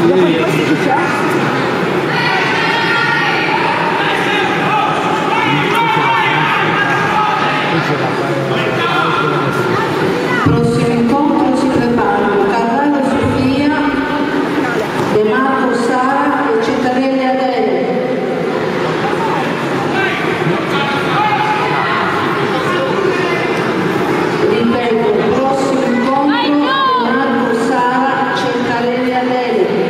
Prossimo incontro si preparano Carvalho Sofia, De Marco Sara e Cittadelle Adele. Ripeto, prossimo incontro De Marco Sara, Cittadelle Adele.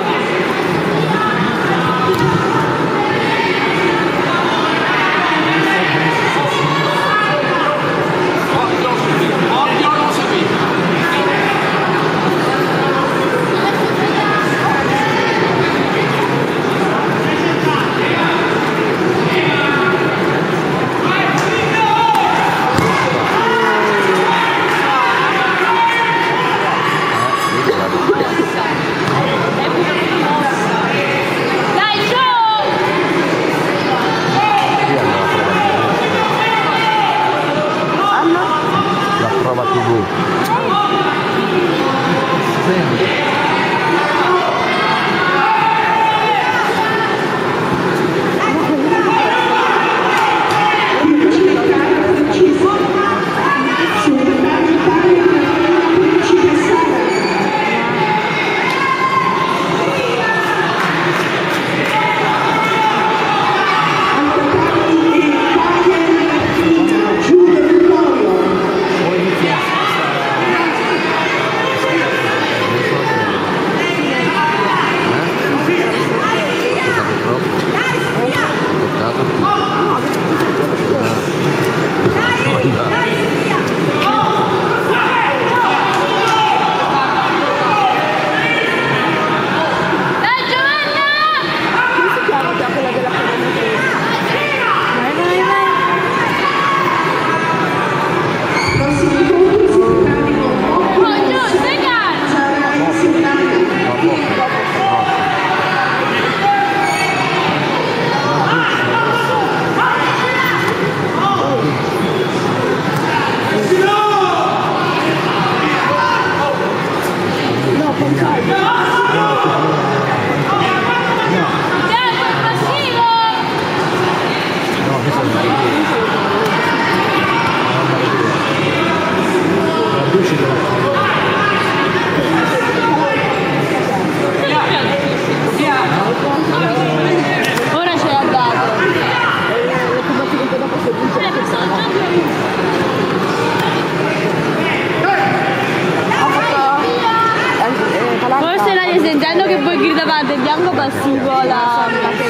Forse la sentendo che voi gridavate bianco passivo alla...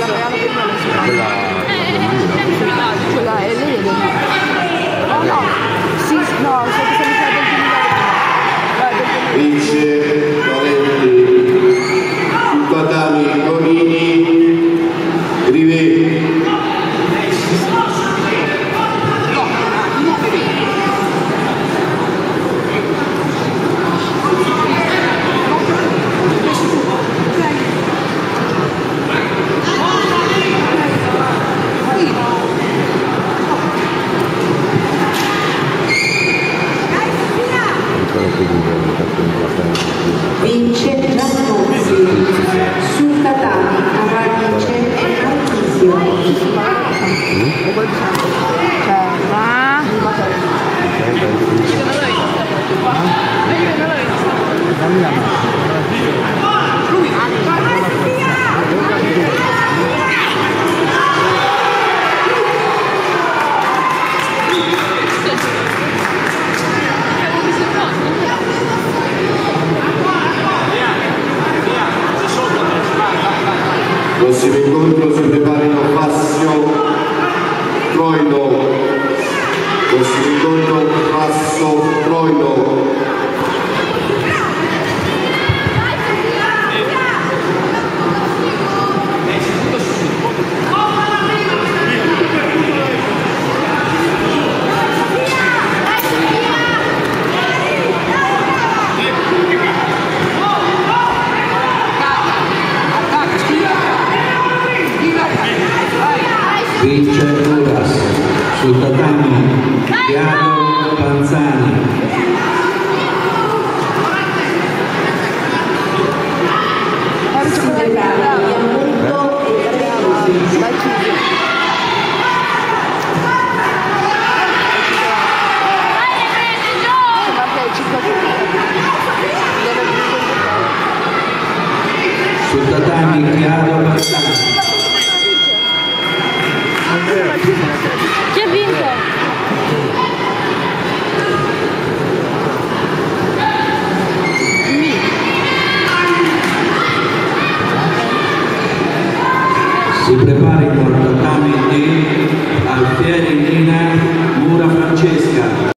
Quella è lei. No, sì, no, so che siamo stati Vince Valenti, Batani, Gonini, Rive. Vince Giannuzzi, sul tatami Avarice e Marchisio. Prossimo incontro si preparino Fassio Troilo. Prossimo incontro Fasso Troilo. Vince Uras, sul tatami Chiaro Panzani. sul tatami Yamurto e Treviso. Vai chiuso. Vabbè, 5 sul tatami Chiaro Panzani, Chi ha vinto? si preparino al tatami di Alfieri Nina